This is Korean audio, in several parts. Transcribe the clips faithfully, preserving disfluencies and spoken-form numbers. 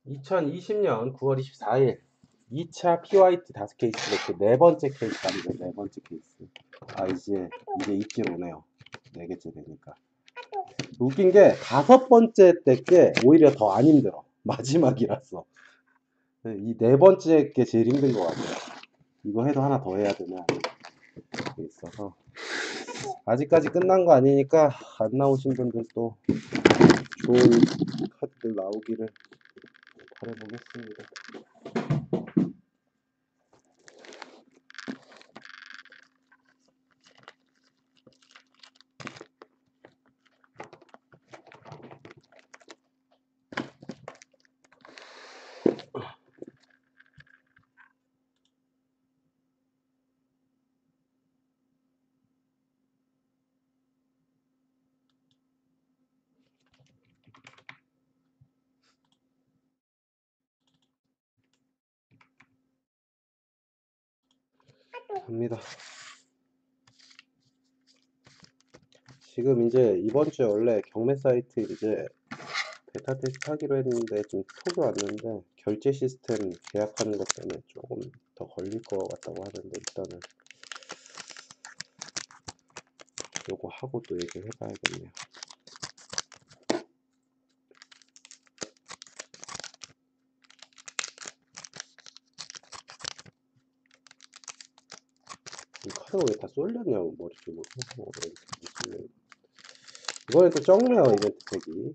이천이십 년 구월 이십사일 이 차 P-화이트 다섯 케이스 이렇게 네 번째 케이스 갑니다. 네 번째 케이스. 아, 이제, 이제 입질 오네요. 네 개째 되니까. 웃긴 게 다섯 번째 때 게 오히려 더 안 힘들어. 마지막이라서. 이 네 번째 게 제일 힘든 것 같아요. 이거 해도 하나 더 해야 되나 있어서. 아직까지 끝난 거 아니니까 안 나오신 분들도 좋은 카드들 나오기를 바라보겠습니다. 갑니다. 지금 이제 이번 주에 원래 경매 사이트 이제 베타 테스트 하기로 했는데 좀 톡이 왔는데 결제 시스템 계약하는 것 때문에 조금 더 걸릴 것 같다고 하는데 일단은 요거 하고 또 얘기를 해봐야겠네요. 이 카드가 왜 다 쏠렸냐고 머리 쪽으로. 어, 왜 이렇게 쏠려. 이번에 또 적네요 이벤트 택이.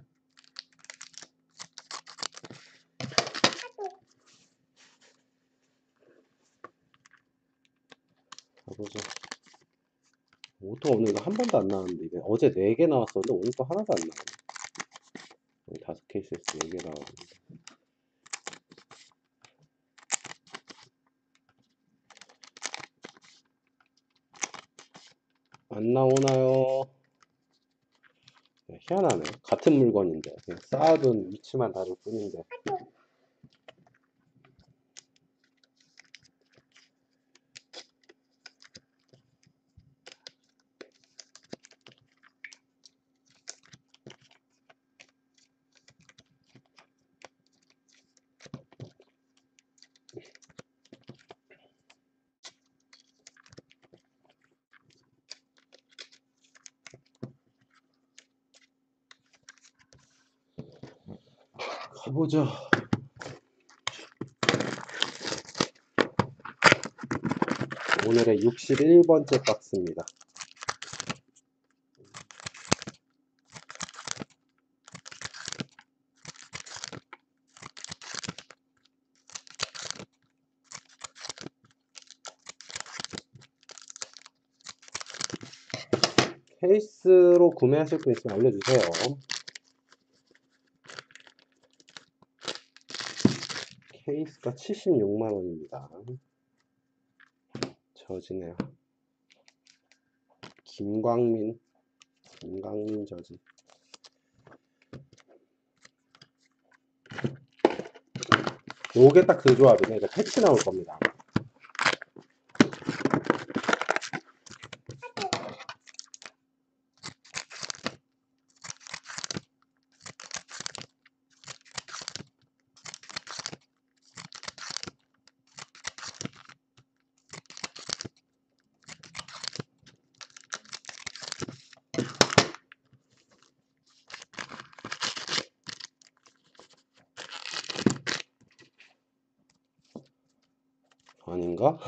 가보자. 오토가 오늘 이거 한 번도 안 나왔는데 이게 어제 네 개 나왔었는데 오늘 또 하나도 안 나오네. 다섯 케이스에서 네 개 나왔는데. 안 나오나요? 네, 희한하네. 같은 물건인데 그냥 쌓아둔 위치만 다를 뿐인데. 가보죠. 오늘의 육십일 번째 박스입니다. 케이스로 구매하실 분 있으면 알려주세요. 케이스가 칠십육만 원입니다. 저지네요. 김광민, 김광민 저지. 요게 딱 그 조합이네. 이거 패치 나올 겁니다. 아닌가?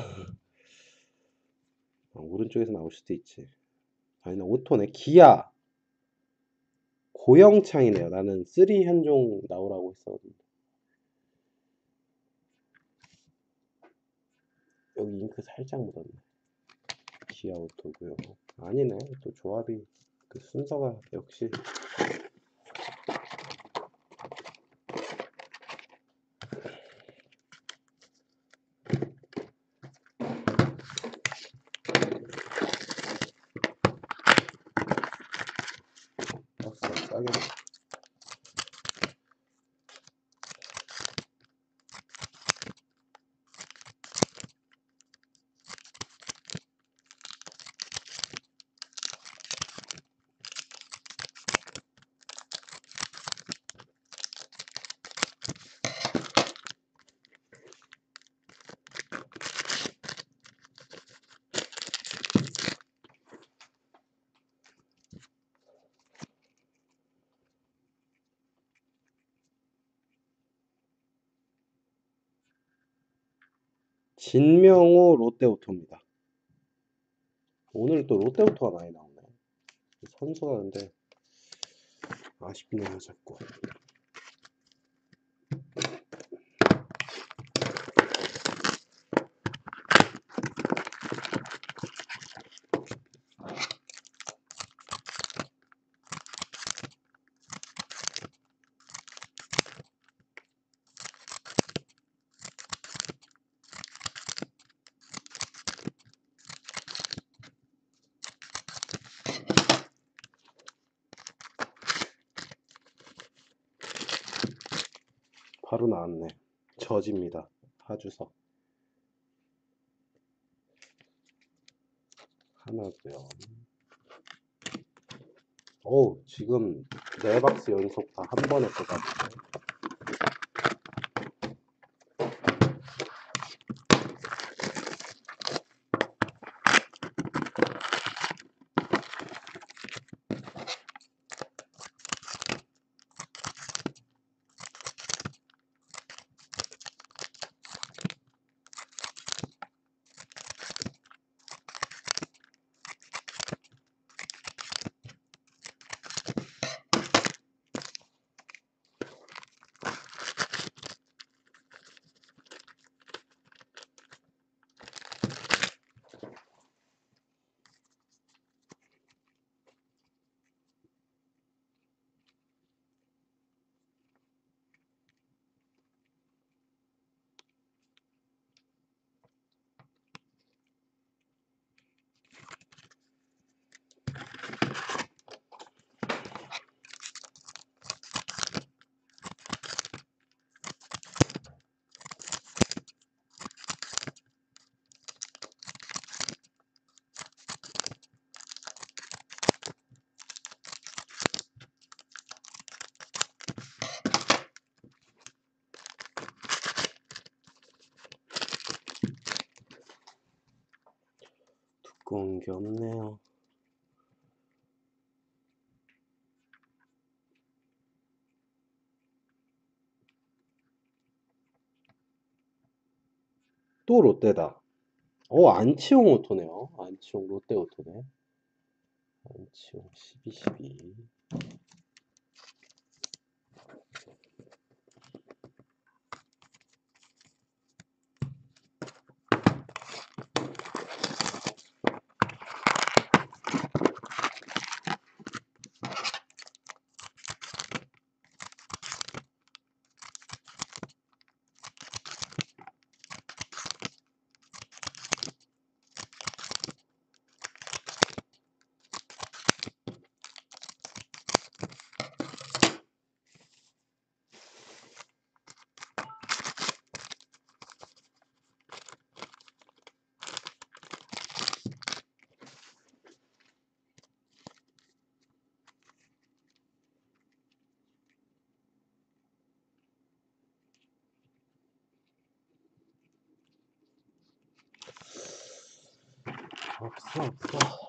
아, 오른쪽에서 나올 수도 있지. 아니네, 오토네. 기아 고영창이네요. 나는 삼 현종 나오라고 했었는데. 여기 잉크 살짝 묻었네. 기아 오토고요. 아니네. 또 조합이 그 순서가 역시 박스가 싸게. 진명호 롯데오토입니다. 오늘 또 롯데오토가 많이 나오네. 선수가 근데 아쉽네요, 자꾸. 바로 나왔네. 저지입니다. 하주석. 하나고요. 오, 지금 네 박스 연속 다 한 번에 빼가지고. 두꺼운 게 없네요. 또 롯데다. 어, 안치홍 오토네요. 안치홍 롯데 오토네. 안치홍 십이 십이. 없어, 없어.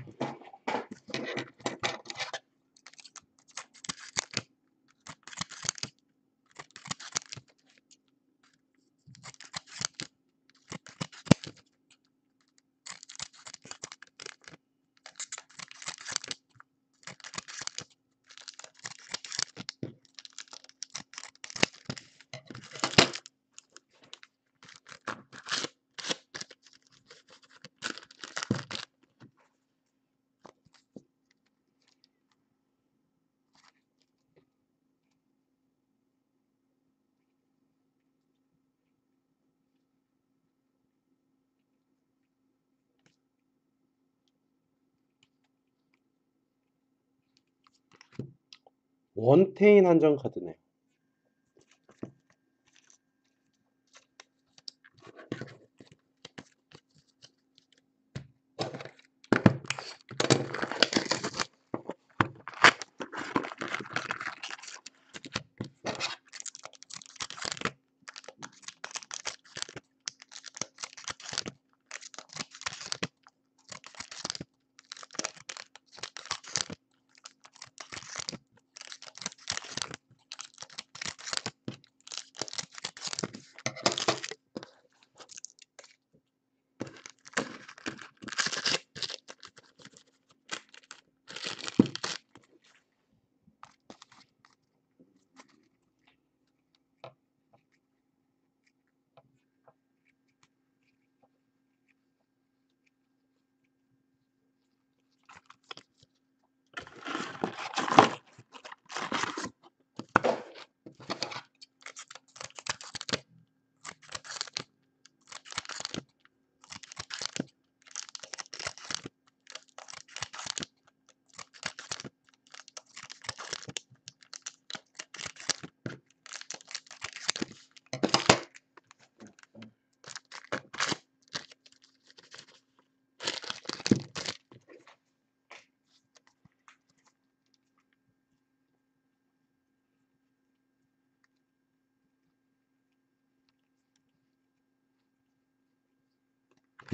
원태인 한정 카드네.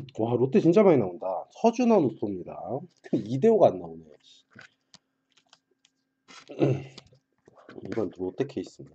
와, 롯데 진짜 많이 나온다. 서준원 우토입니다. 이대호가 안 나오네. 이건 롯데 케이스네.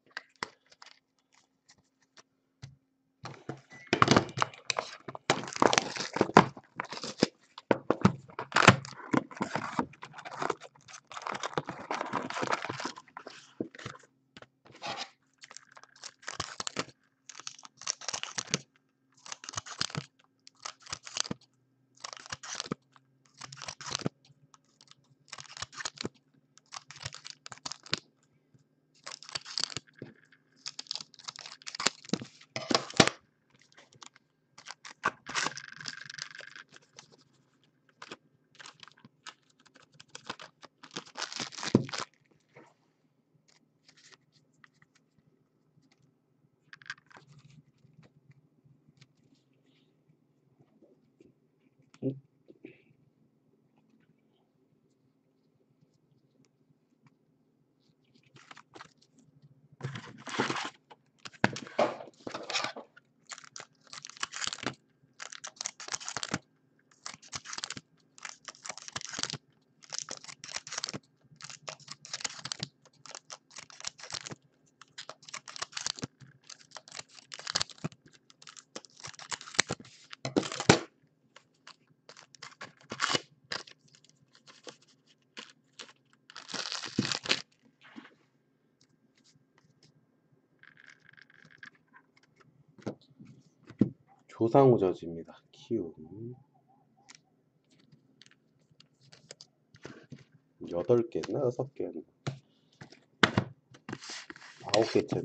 조상우 저지입니다. 키움. 여덟 개나 여섯 개나 아홉 개째네.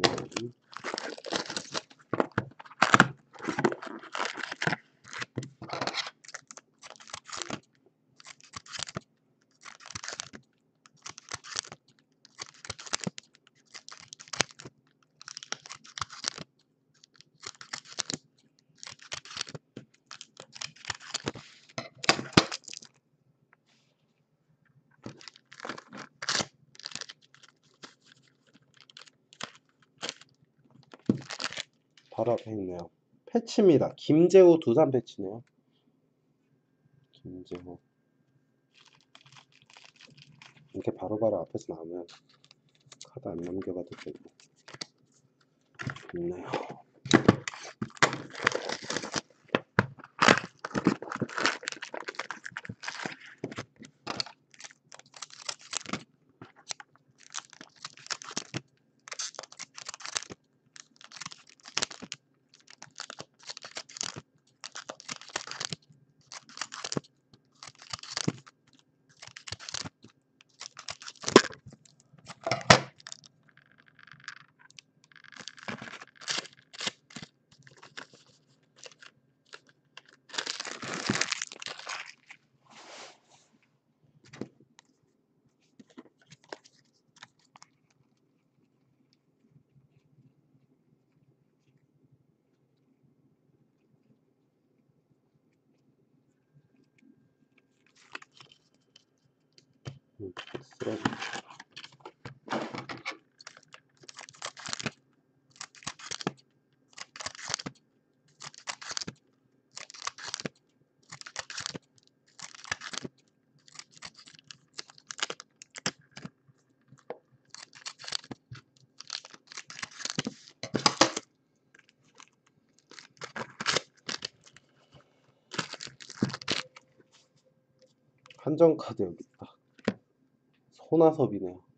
바로 앞에 있네요. 패치입니다. 김재호 두산 패치네요. 김재호. 이렇게 바로바로 앞에서 나오면 카드 안 넘겨가도 되고 좋네요. 음, 쓰러져. 한정 카드 여기 있다. 손아섭이네요.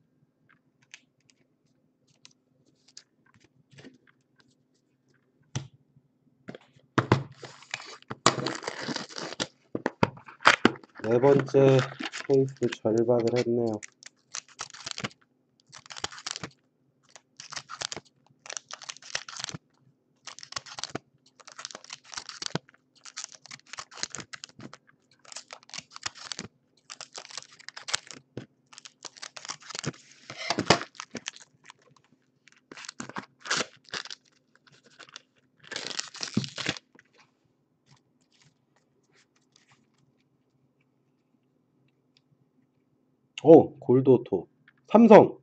네 번째 케이스 절박을 했네요. 오, 골드오토. 삼성.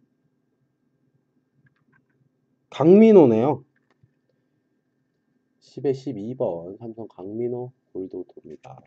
강민호네요. 십에 십이 번 삼성 강민호 골드오토입니다.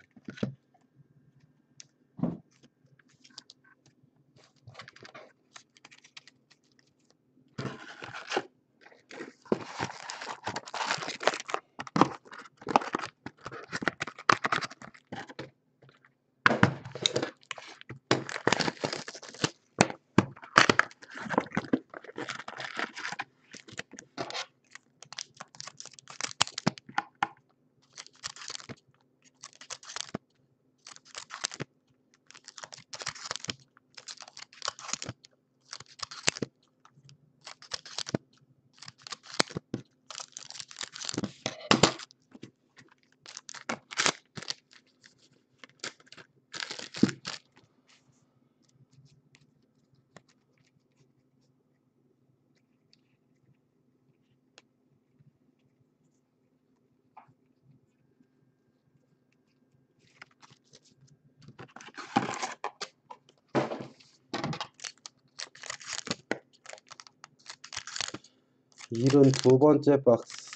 칠십이 번째 박스.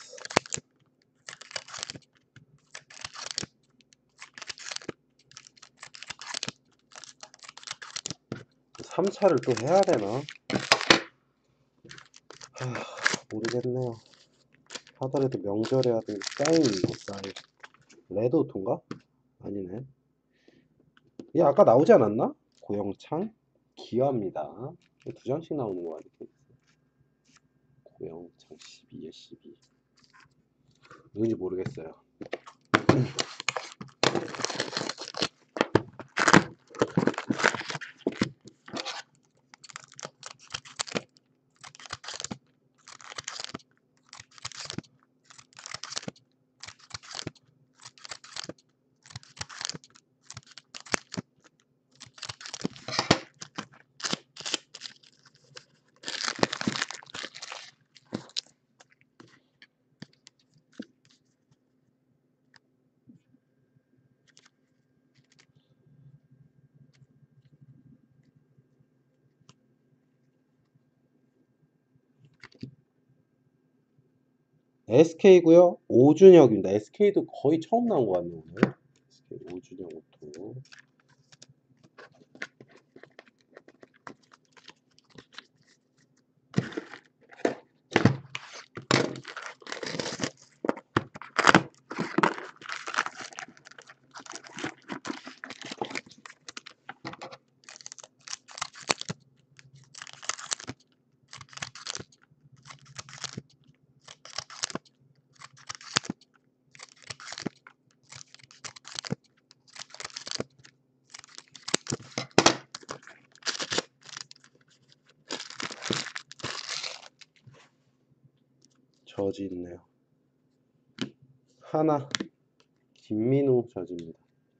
삼 차를 또 해야 되나? 하, 모르겠네요. 하더라도 명절에 하던 사인, 뭐 사인. 레드오토인가? 아니네. 얘 아까 나오지 않았나? 고영창? 기아입니다. 두 장씩 나오는 거 같아. 고영창 십이에 십이. 누군지 모르겠어요. 에스케이고요. 오준혁입니다. 에스케이도 거의 처음 나온 것 같네요. 오늘. 에스케이 오준혁 오토. 저지 있네요. 하나 김민우 저지입니다.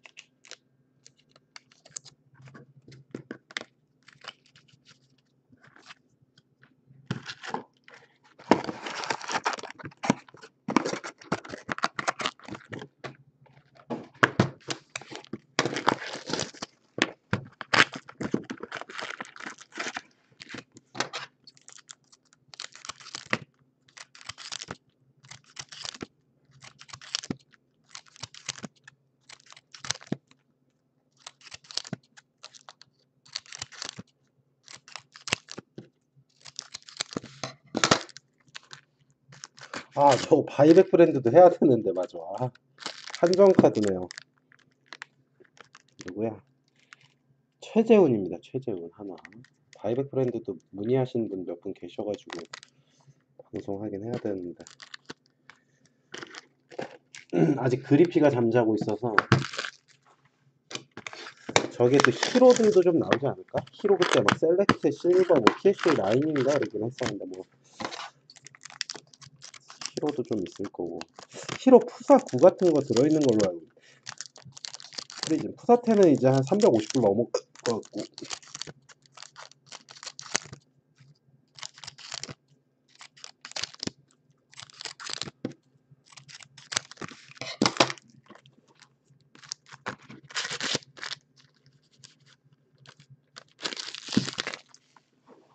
아, 저 바이백 브랜드도 해야 되는데, 맞아. 아, 한정카드네요. 누구야? 최재훈입니다. 최재훈 하나. 바이백 브랜드도 문의하신 분 몇 분 계셔가지고 방송하긴 해야 되는데 아직 그리피가 잠자고 있어서. 저게 또 히로들도 좀 나오지 않을까? 히로 그때 막 셀렉트 실버 뭐 피에스에이 나인인가 이러긴 했었는데 뭐 히로도 좀 있을 거고. 히로 푸사 구 같은 거 들어있는 걸로 알고. 프리즘 푸사 텐은 이제 한 삼백오십 불 넘을 것 같고.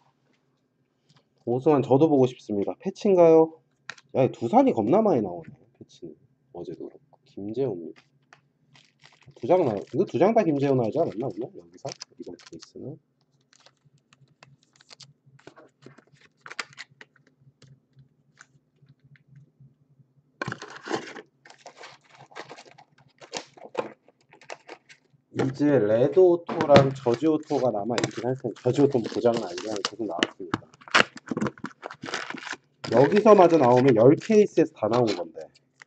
오승환 저도 보고 싶습니다. 패치인가요? 야, 두산이 겁나 많이 나오네. 패치는 어제도 그렇고. 김재호입니다. 두 장 나, 이거 두 장 다 김재호 나오지 않았나 오늘 여기서 이번 케이스는. 이제 레드 오토랑 저지 오토가 남아 있긴 할 텐데 저지 오토는 두 장은 아니라 계속 나왔으니까. 여기서마저 나오면 열 케이스에서 다 나온 건데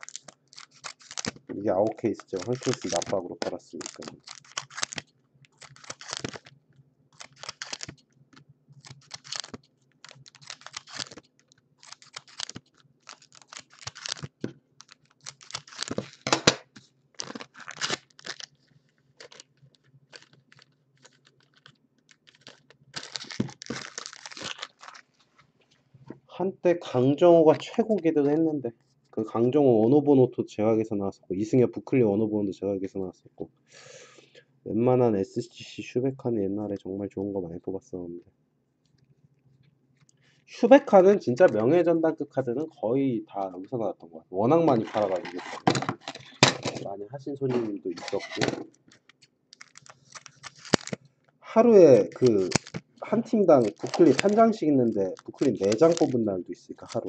이게 아홉 케이스죠. 한 케이스 납박으로 팔았으니까. 한때 강정호가 최고기도 했는데 그 강정호 원오버노트 제각에서 나왔었고 이승엽 부클리 원오버노도 제각에서 나왔었고 웬만한 에스지씨 슈베카는 옛날에 정말 좋은 거 많이 뽑았었는데 슈베카는 진짜 명예전당급 카드는 거의 다 여기서 나왔던 것 같아요. 워낙 많이 팔아가지고 많이 하신 손님도 있었고 하루에 그 한 팀당 부클릿 한 장씩 있는데 부클릿 네 장 뽑은 날도 있으니까 하루에.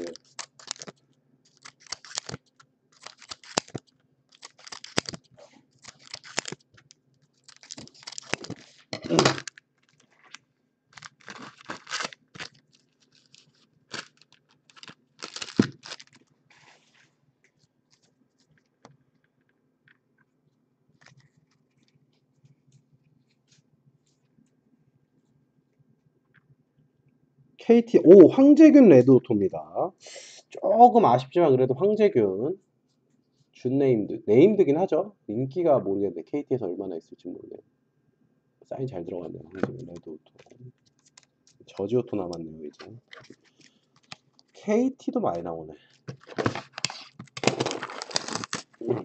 케이티 오 황재균 레드오토입니다. 조금 아쉽지만 그래도 황재균 준 네임드 네임드긴 하죠. 인기가 모르겠는데 케이티에서 얼마나 있을지 모르겠네요. 사인 잘 들어갔네요. 황재균 레드오토. 저지오토 남았네요 이제. 케이티도 많이 나오네. 음.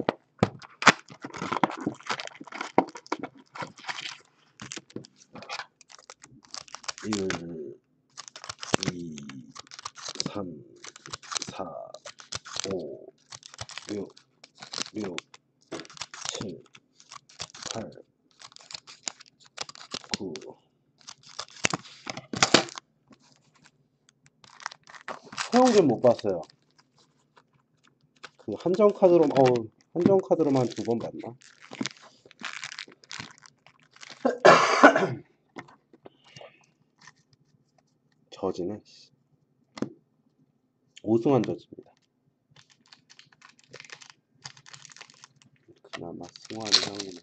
일, 이, 삼, 사, 오, 육, 육, 칠, 팔, 구. 소형전 못 봤어요. 그 한정 카드로 어 한정 카드로만 두 번 봤나? 저지네. 오승환 저지입니다. 그나마 승환이 형이네.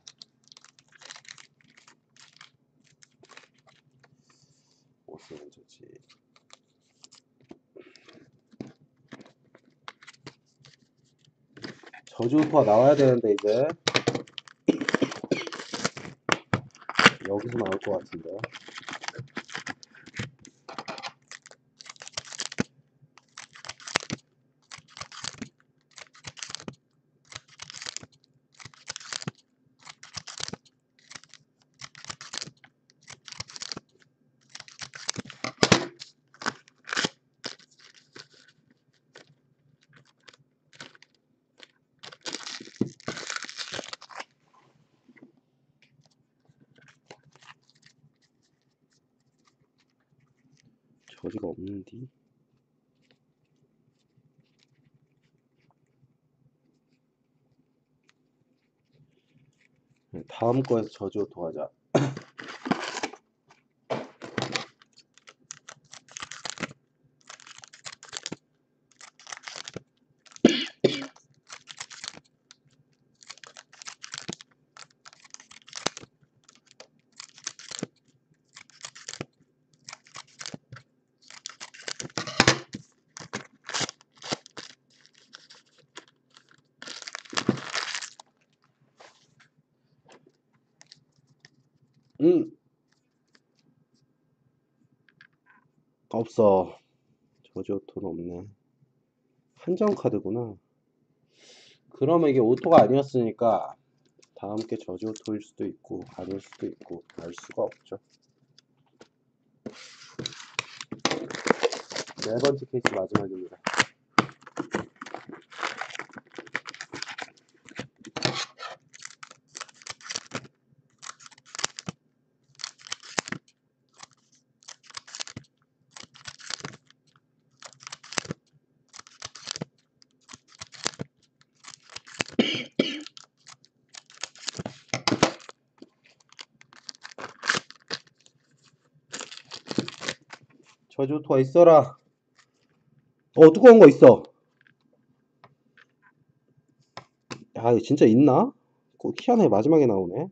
오승환 저지. 저지오토가 나와야 되는데 이제 여기서 나올 것 같은데. 저지가 없는디? 다음 거에서 저지오토 가자. 음 없어. 저지오토는 없네. 한정 카드구나. 그러면 이게 오토가 아니었으니까 다음 게 저지오토일 수도 있고 아닐 수도 있고 알 수가 없죠. 네 번째 케이스 마지막입니다. 저지 오토가 있어라. 어, 두꺼운 거 있어. 야, 이거 진짜 있나? 그 희한하게 마지막에 나오네.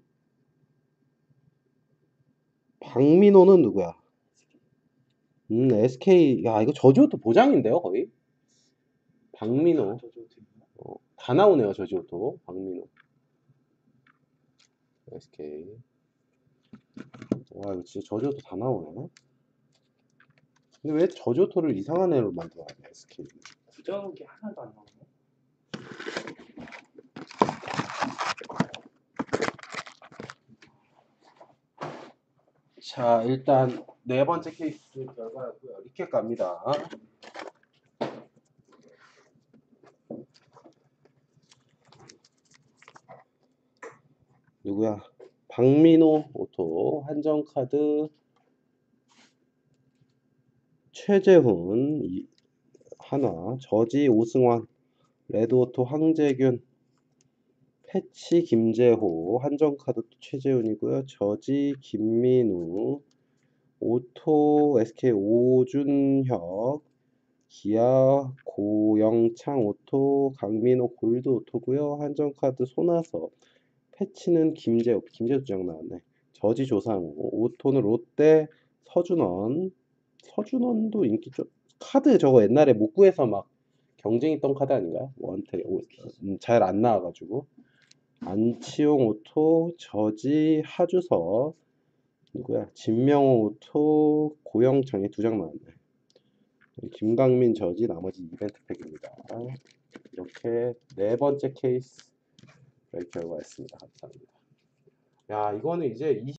박민호는 누구야? 음, 에스케이. 야, 이거 저지 오토 보장인데요, 거의? 박민호. 어, 다 나오네요, 저지 오토. 박민호. 에스케이. 와, 이거 진짜 저지 오토 다 나오네. 근데 왜 저지 오토를 이상한 애로 만들어놨냐, 에스케이. 부정한 게 하나도 안 나오네. 자, 일단 네 번째 케이스 결과였고요. 리캡 갑니다. 누구야? 박민호 오토, 한정카드, 최재훈, 이- 하나, 저지 오승환, 레드오토 황재균, 패치 김재호, 한정카드 또 최재훈이고요. 저지 김민우, 오토 에스케이 오준혁, 기아 고영창 오토, 강민호 골드 오토고요. 한정카드 손아섭, 패치는 김재호, 김재호 두 장 나왔네. 저지 조상우, 오토는 롯데 서준원, 서준원도 인기 좀. 카드 저거 옛날에 못 구해서 막 경쟁했던 카드 아닌가요? 원태 음, 잘 안 나와가지고. 안치용 오토, 저지 하주석, 누구야? 진명호 오토, 고영창이 두 장 나왔네. 김강민 저지 나머지 이벤트 팩입니다. 이렇게 네 번째 케이스 결과였습니다. 감사합니다. 야, 이거는 이제